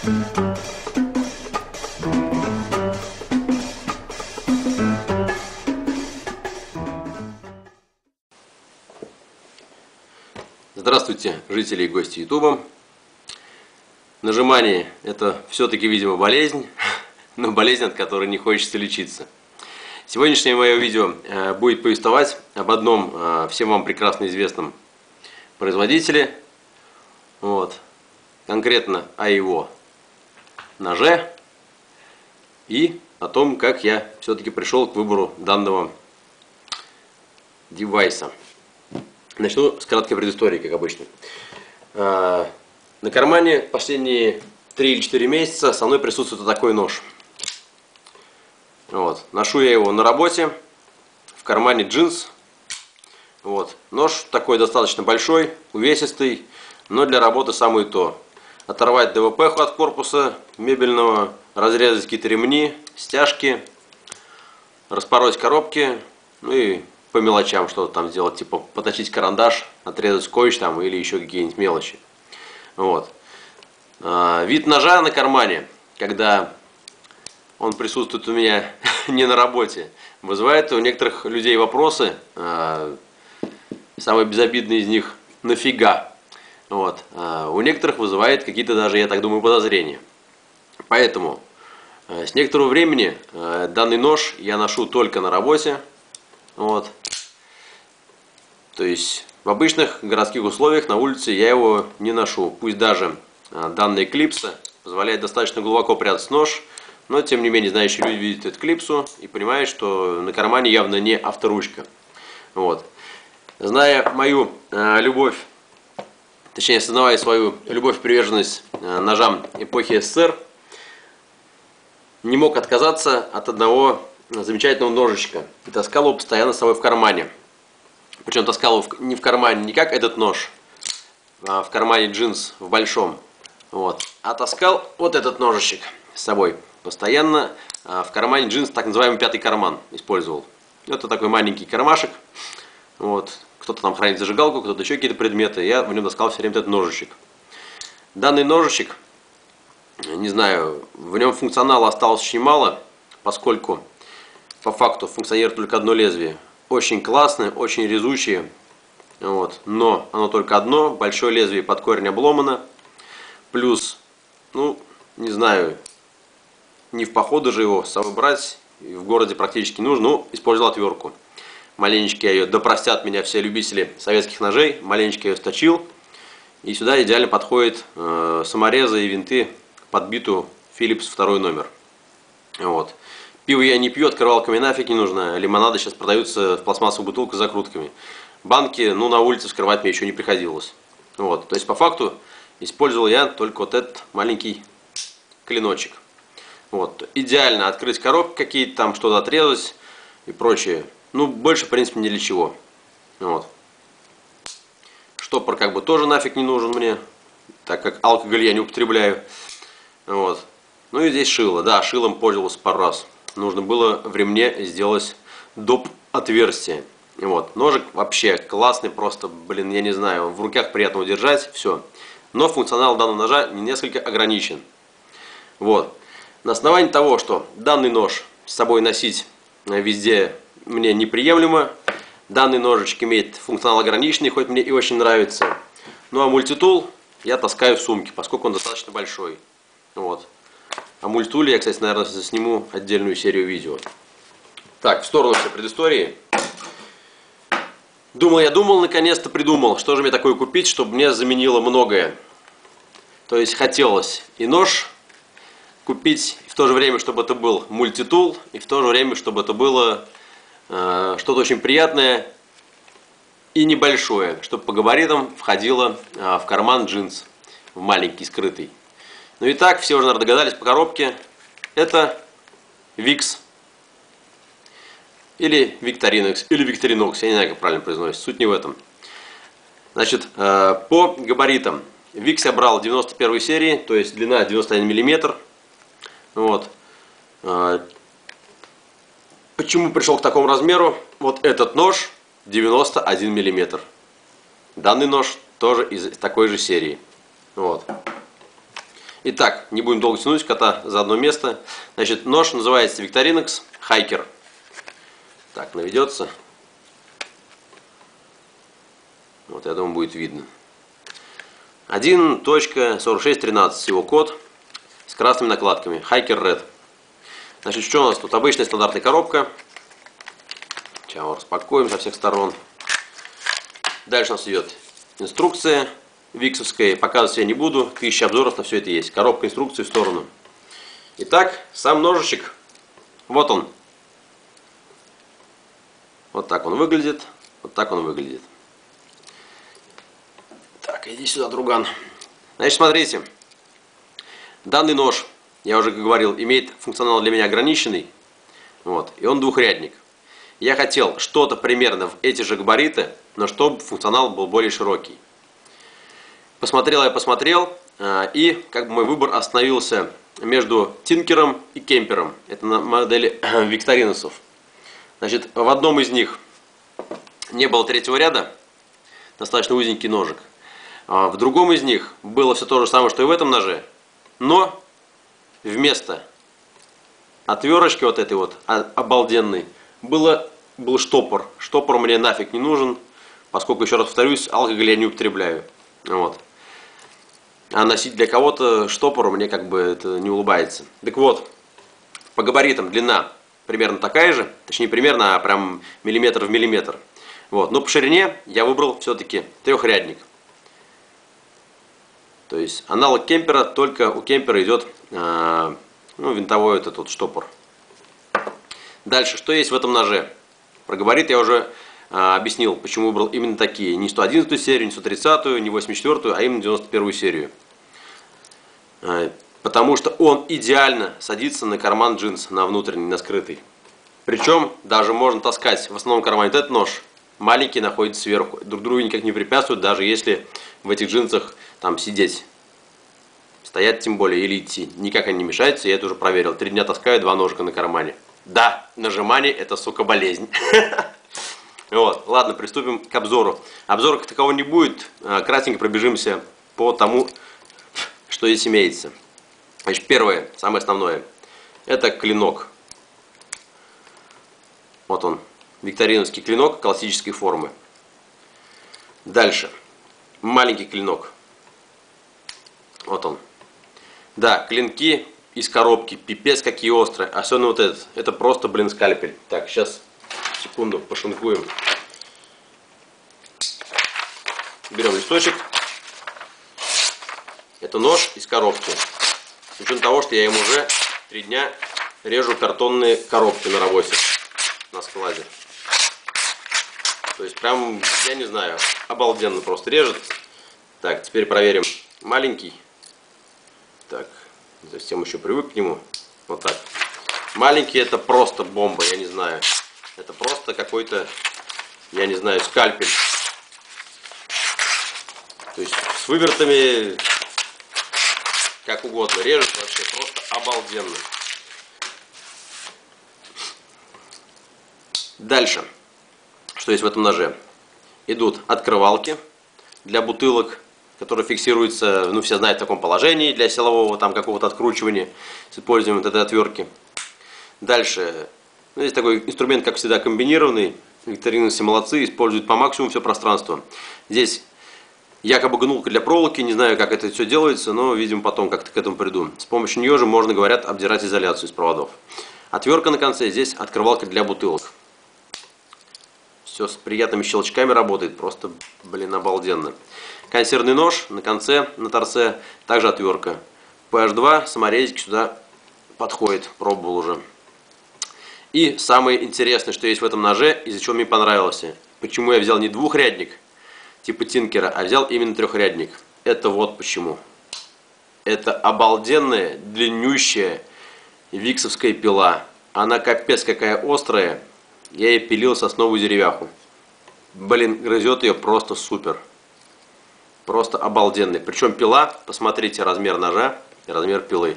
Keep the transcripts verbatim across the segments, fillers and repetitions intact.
Здравствуйте, жители и гости ютуба. Нажимание — это все-таки, видимо, болезнь, но болезнь, от которой не хочется лечиться. Сегодняшнее мое видео будет повествовать об одном всем вам прекрасно известном производителе, вот, конкретно о его ноже и о том, как я все-таки пришел к выбору данного девайса. Начну с краткой предыстории, как обычно. На кармане последние три или четыре месяца со мной присутствует вот такой нож. Вот. Ношу я его на работе, в кармане джинс. Вот. Нож такой достаточно большой, увесистый, но для работы самое то. Оторвать ДВП от корпуса мебельного, разрезать какие-то ремни, стяжки, распороть коробки, ну и по мелочам что-то там сделать, типа поточить карандаш, отрезать скотч там или еще какие-нибудь мелочи. Вот. А, вид ножа на кармане, когда он присутствует у меня не на работе, вызывает у некоторых людей вопросы. А, самый безобидный из них — нафига? Вот. А у некоторых вызывает какие-то даже, я так думаю, подозрения. Поэтому а, с некоторого времени а, данный нож я ношу только на работе. Вот. То есть в обычных городских условиях на улице я его не ношу. Пусть даже а, данная клипса позволяет достаточно глубоко прятать нож, но тем не менее знающие люди видят эту клипсу и понимают, что на кармане явно не авторучка. Вот. Зная мою а, любовь, точнее осознавая свою любовь и приверженность а, ножам эпохи СССР, не мог отказаться от одного замечательного ножичка и таскал его постоянно с собой в кармане. Причем таскал его не в кармане, не как этот нож, а в кармане джинс в большом, вот, а таскал вот этот ножичек с собой. Постоянно а, в кармане джинс, так называемый пятый карман, использовал. Это такой маленький кармашек. Вот. Кто-то там хранит зажигалку, кто-то еще какие-то предметы. Я в нем таскал все время этот ножичек. Данный ножичек, не знаю, в нем функционала осталось очень мало, поскольку по факту функционирует только одно лезвие. Очень классное, очень резучее, вот, но оно только одно, большое лезвие под корень обломано, плюс, ну, не знаю, не в походы же его с собой брать, в городе практически нужно, ну, использовал отвертку. Маленечко я ее, да простят меня все любители советских ножей, маленечко я ее сточил, и сюда идеально подходят э, саморезы и винты под биту Philips второй номер, вот. Пиво я не пью, открывалками нафиг не нужно. Лимонады сейчас продаются в пластмассовую бутылку с закрутками. Банки, ну, на улице вскрывать мне еще не приходилось. Вот. То есть, по факту, использовал я только вот этот маленький клиночек. Вот. Идеально открыть коробки какие-то, там что-то отрезать и прочее. Ну, больше, в принципе, ни для чего. Вот. Штопор как бы тоже нафиг не нужен мне, так как алкоголь я не употребляю. Вот. Ну и здесь шило. Да, шилом пользовался пару раз. Нужно было в ремне сделать доп. Отверстие. Вот. Ножик вообще классный, просто, блин, я не знаю, в руках приятно удержать, все. Но функционал данного ножа несколько ограничен. Вот. На основании того, что данный нож с собой носить везде мне неприемлемо, данный ножичек имеет функционал ограниченный, хоть мне и очень нравится. Ну а мультитул я таскаю в сумке, поскольку он достаточно большой. Вот. О мультитуле я, кстати, наверное, сниму отдельную серию видео. Так, в сторону все предыстории. Думал я, думал, наконец-то придумал, что же мне такое купить, чтобы мне заменило многое. То есть хотелось и нож купить, и в то же время, чтобы это был мультитул, и в то же время, чтобы это было э, что-то очень приятное и небольшое, чтобы по габаритам входило э, в карман джинс, в маленький, скрытый. Ну и так, все уже, наверное, догадались по коробке. Это Vicks. Или Victorinox, или Victorinox, я не знаю, как правильно произносится, суть не в этом. Значит, по габаритам. Vicks я брал девяносто первой серии, то есть длина девяносто один миллиметр. Вот. Почему пришел к такому размеру? Вот этот нож девяносто один миллиметр. Данный нож тоже из такой же серии. Вот. Итак, не будем долго тянуть кота за одно место. Значит, нож называется Victorinox Hiker. Так, наведется. Вот, я думаю, будет видно. один точка сорок шесть тринадцать его код с красными накладками. Hiker Red. Значит, что у нас тут? Обычная стандартная коробка. Сейчас мы распакуем со всех сторон. Дальше у нас идет инструкция виксовская. Показывать я не буду. Тысяча обзоров на все это есть. Коробка инструкции в сторону. Итак, сам ножичек. Вот он. Вот так он выглядит. Вот так он выглядит. Так, иди сюда, друган. Значит, смотрите. Данный нож, я уже говорил, имеет функционал для меня ограниченный. Вот. И он двухрядник. Я хотел что-то примерно в эти же габариты, но чтобы функционал был более широкий. Посмотрел я, посмотрел, и как бы мой выбор остановился между Тинкером и Кемпером. Это на модели Викториносов. Значит, в одном из них не было третьего ряда, достаточно узенький ножик. В другом из них было все то же самое, что и в этом ноже, но вместо отверточки вот этой вот обалденной было, был штопор. Штопор мне нафиг не нужен, поскольку, еще раз повторюсь, алкоголь я не употребляю. Вот. А носить для кого-то штопор мне как бы это не улыбается. Так вот, по габаритам длина примерно такая же, точнее примерно, а прям миллиметр в миллиметр. Вот. Но по ширине я выбрал все-таки трехрядник. То есть аналог Кемпера, только у Кемпера идет э, ну, винтовой этот вот штопор. Дальше, что есть в этом ноже? Про габарит я уже э, объяснил, почему выбрал именно такие. Не сто одиннадцатую серию, не сто тридцатую, не восемьдесят четвёртую, а именно девяносто первую серию. Э, потому что он идеально садится на карман джинс, на внутренний, на скрытый. Причем даже можно таскать в основном кармане этот нож. Маленький находится сверху. Друг другу никак не препятствуют, даже если в этих джинсах там сидеть. Стоять тем более или идти. Никак они не мешаются, я это уже проверил. Три дня таскаю два ножика на кармане. Да, нажимание это, сука, болезнь. Вот, ладно, приступим к обзору. Обзора как такового не будет. Кратенько пробежимся по тому, что здесь имеется. Значит, первое, самое основное. Это клинок. Вот он. Викториновский клинок классической формы. Дальше. Маленький клинок. Вот он. Да, клинки из коробки. Пипец какие острые. Особенно вот этот. Это просто, блин, скальпель. Так, сейчас, секунду, пошинкуем. Берем листочек. Это нож из коробки. С учетом того, что я им уже три дня режу картонные коробки на работе. На складе. То есть прям, я не знаю, обалденно просто режет. Так, теперь проверим маленький. Так, затем еще привык к нему. Вот так. Маленький это просто бомба, я не знаю. Это просто какой-то, я не знаю, скальпель. То есть с вывертами как угодно режет, вообще просто обалденно. Дальше. Что есть в этом ноже? Идут открывалки для бутылок, которые фиксируются, ну все знают, в таком положении для силового там какого-то откручивания с использованием вот этой отвертки. Дальше, ну, здесь такой инструмент, как всегда, комбинированный. Викториновцы молодцы, используют по максимуму все пространство. Здесь якобы гнулка для проволоки, не знаю, как это все делается, но, видимо, потом как-то к этому приду. С помощью нее же можно, говорят, обдирать изоляцию из проводов. Отвертка на конце, здесь открывалка для бутылок. Все с приятными щелчками работает, просто, блин, обалденно. Консервный нож на конце, на торце, также отвертка. пэ аш два, саморезик сюда подходит, пробовал уже. И самое интересное, что есть в этом ноже, из-за чего мне понравилось, почему я взял не двухрядник, типа Тинкера, а взял именно трехрядник. Это вот почему. Это обалденная, длиннющая виксовская пила. Она капец какая острая. Я ей пилил сосновую деревяху. Блин, грызет ее просто супер. Просто обалденный. Причем пила, посмотрите размер ножа и размер пилы.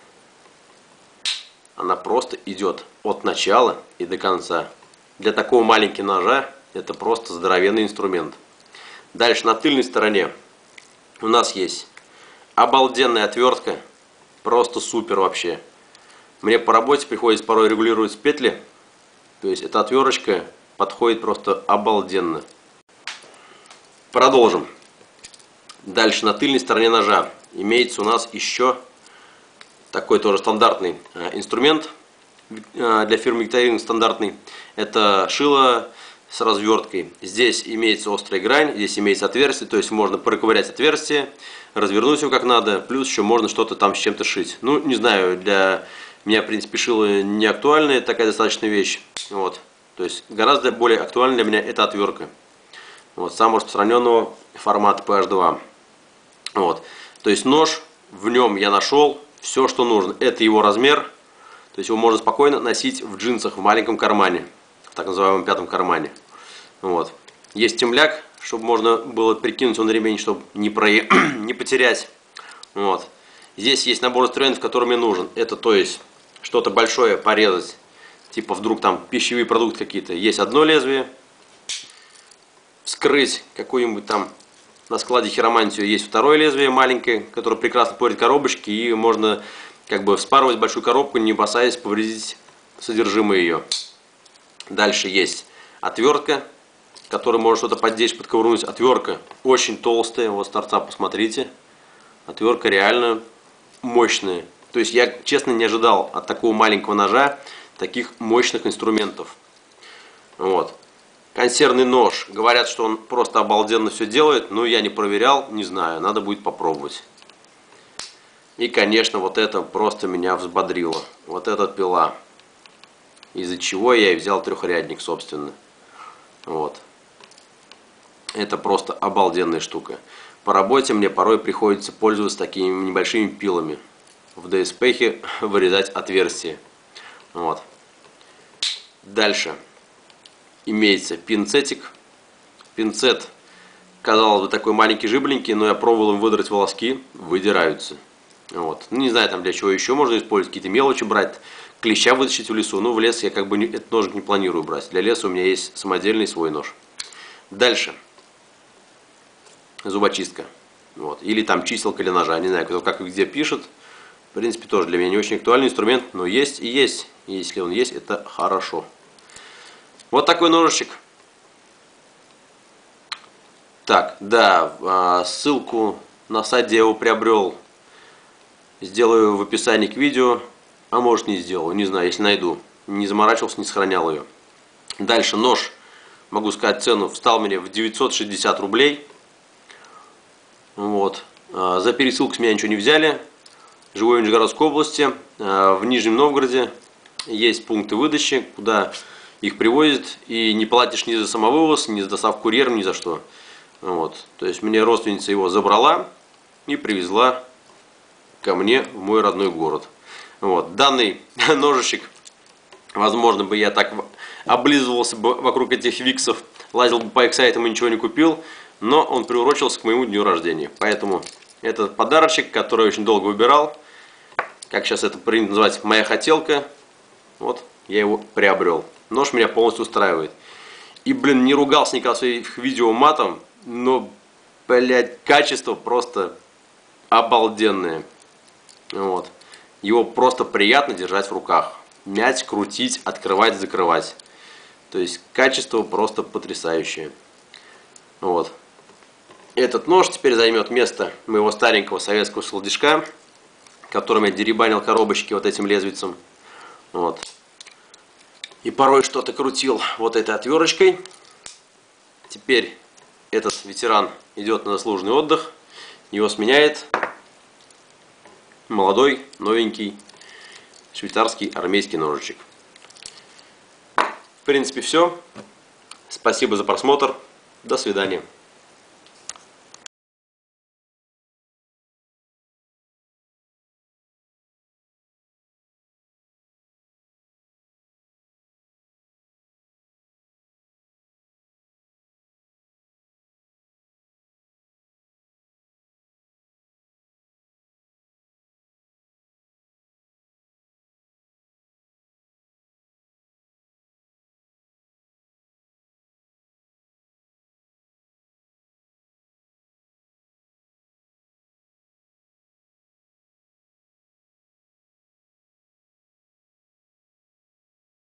Она просто идет от начала и до конца. Для такого маленького ножа это просто здоровенный инструмент. Дальше на тыльной стороне у нас есть обалденная отвертка. просто супер вообще. Мне по работе приходится порой регулировать петли. То есть эта отверточка подходит просто обалденно. Продолжим. Дальше на тыльной стороне ножа имеется у нас еще такой тоже стандартный инструмент для фирмы Victorinox стандартный. Это шило с разверткой. Здесь имеется острая грань, здесь имеется отверстие, то есть можно проковырять отверстие, развернуть его как надо, плюс еще можно что-то там с чем-то шить. Ну, не знаю, для меня, в принципе, шило не актуальная такая достаточно вещь. Вот. То есть гораздо более актуальна для меня эта отвертка. Вот, самого распространенного формата пэ аш два. Вот. То есть нож, в нем я нашел все, что нужно. Это его размер. То есть его можно спокойно носить в джинсах в маленьком кармане. В так называемом пятом кармане. Вот. Есть темляк, чтобы можно было прикинуть его на ремень, чтобы не, про... не потерять. Вот. Здесь есть набор инструментов, который мне нужен. Это, то есть, что-то большое порезать. Типа вдруг там пищевые продукты какие-то. Есть одно лезвие. Вскрыть какую-нибудь там на складе хиромантию есть второе лезвие маленькое, которое прекрасно порит коробочки. И можно как бы вспарывать большую коробку, не опасаясь повредить содержимое ее. Дальше есть отвертка, которой можно что-то поддеть, подковырнуть. Отвертка очень толстая, вот с торца посмотрите. Отвертка реально мощная. То есть я, честно, не ожидал от такого маленького ножа таких мощных инструментов. Вот. Консервный нож. Говорят, что он просто обалденно все делает, но я не проверял, не знаю, надо будет попробовать. И, конечно, вот это просто меня взбодрило. Вот эта пила. Из-за чего я и взял трехрядник, собственно. Вот. Это просто обалденная штука. По работе мне порой приходится пользоваться такими небольшими пилами. В дэ эс пэ вырезать отверстия. Вот. Дальше. Имеется пинцетик. Пинцет, казалось бы, такой маленький жибленький, но я пробовал им выдрать волоски, выдираются. Вот. Ну, не знаю, там для чего еще можно использовать, какие-то мелочи брать, клеща вытащить в лесу. Ну, в лес я как бы не, этот ножик не планирую брать. Для леса у меня есть самодельный свой нож. Дальше. Зубочистка. Вот. Или там чиселка или ножа. Не знаю, кто как и где пишет. В принципе, тоже для меня не очень актуальный инструмент, но есть и есть. И если он есть, это хорошо. Вот такой ножичек. Так, да, ссылку на сайт, где я его приобрел, сделаю в описании к видео. А может, не сделаю, не знаю, если найду. Не заморачивался, не сохранял ее. Дальше нож, могу сказать цену, встал мне в девятьсот шестьдесят рублей. Вот. За пересылку с меня ничего не взяли. Живу в Нижегородской области, в Нижнем Новгороде есть пункты выдачи, куда их привозят, и не платишь ни за самовывоз, ни за доставку курьером, ни за что. Вот. То есть мне родственница его забрала и привезла ко мне в мой родной город. Вот. Данный ножичек, возможно, бы я так облизывался бы вокруг этих виксов, лазил бы по их сайтам и ничего не купил, но он приурочился к моему дню рождения. Поэтому этот подарочек, который я очень долго выбирал, как сейчас это принято называть, моя хотелка, вот, я его приобрел. Нож меня полностью устраивает. И, блин, не ругался никогда в своих видео матом, но, блядь, качество просто обалденное. Вот. Его просто приятно держать в руках. Мять, крутить, открывать, закрывать. То есть качество просто потрясающее. Вот. Этот нож теперь займет место моего старенького советского шелдишка, которым я деребанил коробочки вот этим лезвицем. Вот. И порой что-то крутил вот этой отверточкой. Теперь этот ветеран идет на заслуженный отдых. Его сменяет молодой, новенький швейцарский армейский ножичек. В принципе, все. Спасибо за просмотр. До свидания.